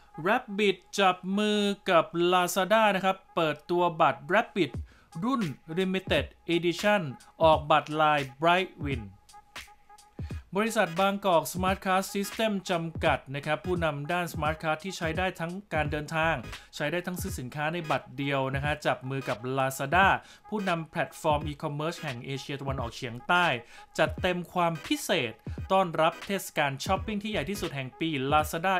Rabbit จับมือกับ Lazada นะครับเปิดตัวบัตร Rabbit รุ่น Limited Edition ออกบัตรลาย Brightwinบริษัทบางกอก Smart Card System จำกัดนะครับผู้นำด้าน Smart Card ที่ใช้ได้ทั้งการเดินทางใช้ได้ทั้งซื้อสินค้าในบัตรเดียวนะฮะจับมือกับ Lazada ผู้นำแพลตฟอร์มอีคอมเมิร์ซแห่งเอเชียตะวันออกเฉียงใต้จัดเต็มความพิเศษต้อนรับเทศกาลช้อปปิ้งที่ใหญ่ที่สุดแห่งปี Lazada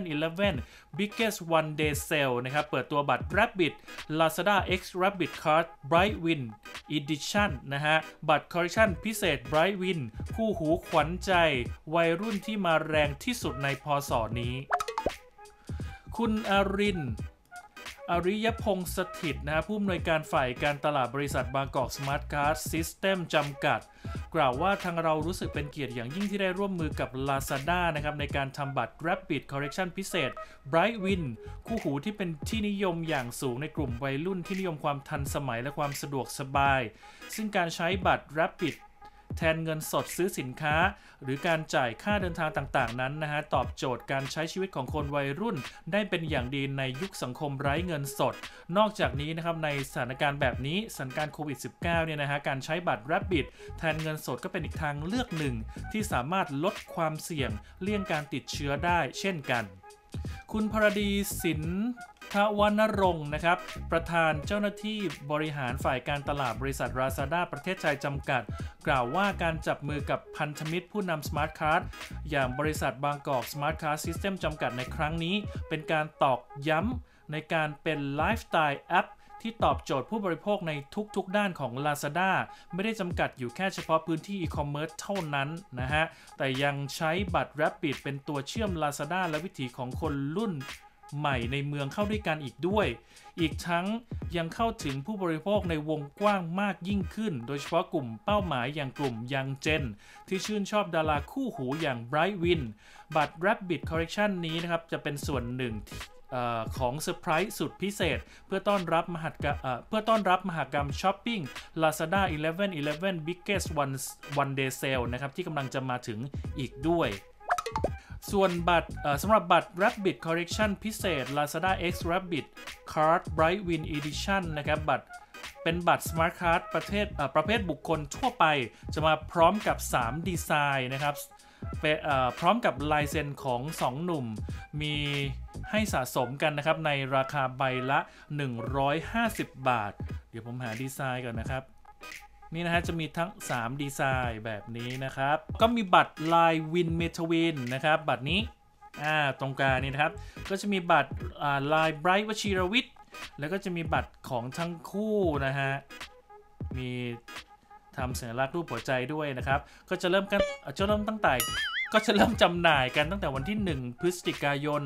11/11 Biggest One Day Sale นะครับเปิดตัวบัตร Rabbit Lazada X Rabbit Card Brightwin Edition นะฮะบัตรคอลเลคชั่นพิเศษ Brightwin คู่หูขวัญใจวัยรุ่นที่มาแรงที่สุดในพ.ศ.นี้คุณอริยพงษ์สถิตนะฮะผู้อำนวยการฝ่ายการตลาดบริษัทบางกอก Smart Card System จำกัดกล่าวว่าทางเรารู้สึกเป็นเกียรติอย่างยิ่งที่ได้ร่วมมือกับ Lazada นะครับในการทำบัตร Rabbit Collection พิเศษ Brightwin คู่หูที่เป็นที่นิยมอย่างสูงในกลุ่มวัยรุ่นที่นิยมความทันสมัยและความสะดวกสบายซึ่งการใช้บัตร Rabbitแทนเงินสดซื้อสินค้าหรือการจ่ายค่าเดินทางต่างๆนั้นนะฮะตอบโจทย์การใช้ชีวิตของคนวัยรุ่นได้เป็นอย่างดีในยุคสังคมไร้เงินสดนอกจากนี้นะครับในสถานการณ์แบบนี้สถานการณ์โควิด -19 เนี่ยนะฮะการใช้บัตร Rabbit แทนเงินสดก็เป็นอีกทางเลือกหนึ่งที่สามารถลดความเสี่ยงเลี่ยงการติดเชื้อได้เช่นกันคุณพรดีสินทวรรณรงค์นะครับประธานเจ้าหน้าที่บริหารฝ่ายการตลาดบริษัท Lazada ประเทศไทยจำกัดกล่าวว่าการจับมือกับพันธมิตรผู้นำ Smart Card อย่างบริษัทบางกอก Smart Card System จำกัดในครั้งนี้เป็นการตอกย้ำในการเป็นไลฟ์สไตล์แอปที่ตอบโจทย์ผู้บริโภคในทุกๆด้านของ Lazada ไม่ได้จำกัดอยู่แค่เฉพาะพื้นที่อีคอมเมิร์ซเท่านั้นนะฮะแต่ยังใช้บัตร Rabbit เป็นตัวเชื่อม Lazada และวิถีของคนรุ่นใหม่ในเมืองเข้าด้วยกันอีกด้วยอีกทั้งยังเข้าถึงผู้บริโภคในวงกว้างมากยิ่งขึ้นโดยเฉพาะกลุ่มเป้าหมายอย่างกลุ่มยังเจนที่ชื่นชอบดาราคู่หูอย่าง Brightwin บัตร Rabbit Collection นี้นะครับจะเป็นส่วนหนึ่งของเซอร์ไพรส์สุดพิเศษเพื่อต้อนรับมหกรรมช้อปปิ้ง Lazada 11/11 Biggest One Day Sale นะครับที่กำลังจะมาถึงอีกด้วยส่วนบัตรสำหรับบัตร Rabbit Collection พิเศษ Lazada X Rabbit Card Brightwin Edition นะครับบัตรเป็นบัตร Smart Card ประเภทบุคคลทั่วไปจะมาพร้อมกับ3ดีไซน์นะครับพร้อมกับลายเซ็นของ2หนุ่มมีให้สะสมกันนะครับในราคาใบละ150 บาทเดี๋ยวผมหาดีไซน์ก่อนนะครับนี่นะฮะจะมีทั้ง3ดีไซน์แบบนี้นะครับก็มีบัตรลายวินเมทวินนะครับบัตรนี้ตรงกลางนี่นะครับก็จะมีบัตรลายไบรท์วชิรวิทย์แล้วก็จะมีบัตรของทั้งคู่นะฮะมีทำสัญลักษณ์รูปหัวใจด้วยนะครับก็จะเริ่มจำหน่ายกันตั้งแต่วันที่1 พฤศจิกายน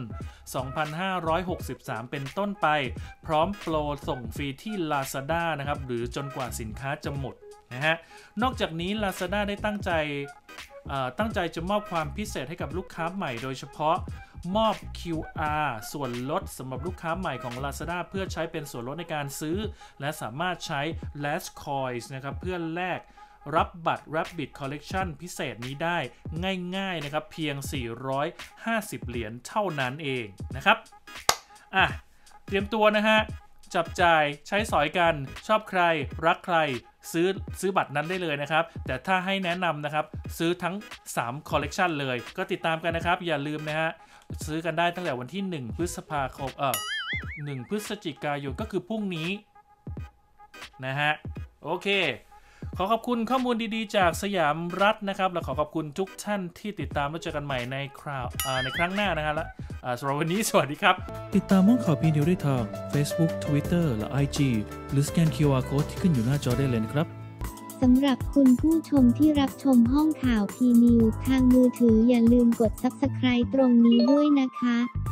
2563 เป็นต้นไปพร้อมโปรส่งฟรีที่ Lazada นะครับหรือจนกว่าสินค้าจะหมดนะฮะนอกจากนี้ Lazada ได้ตั้งใจจะมอบความพิเศษให้กับลูกค้าใหม่โดยเฉพาะมอบ QR ส่วนลดสำหรับลูกค้าใหม่ของ Lazada เพื่อใช้เป็นส่วนลดในการซื้อและสามารถใช้ Last Coins นะครับเพื่อแลกรับบัตร Rabbit Collection พิเศษนี้ได้ง่ายๆนะครับเพียง450 เหรียญเท่านั้นเองนะครับเตรียมตัวนะฮะจับจ่ายใช้สอยกันชอบใครรักใครซื้อบัตรนั้นได้เลยนะครับแต่ถ้าให้แนะนำนะครับซื้อทั้ง3 Collection เลยก็ติดตามกันนะครับอย่าลืมนะฮะซื้อกันได้ตั้งแต่วันที่1 พฤศจิกายนก็คือพรุ่งนี้นะฮะโอเคขอขอบคุณข้อมูลดีๆจากสยามรัฐนะครับและขอขอบคุณทุกท่านที่ติดตามแล้วเจอกันใหม่ในครั้งหน้านะฮะและสำหรับวันนี้สวัสดีครับติดตามห้องข่าวพีนิวได้ทาง Facebook Twitter และ IG หรือสแกน QR Code ที่ขึ้นอยู่หน้าจอได้เลยนะครับสำหรับคุณผู้ชมที่รับชมห้องข่าวพีนิวทางมือถืออย่าลืมกด Subscribe ตรงนี้ด้วยนะคะ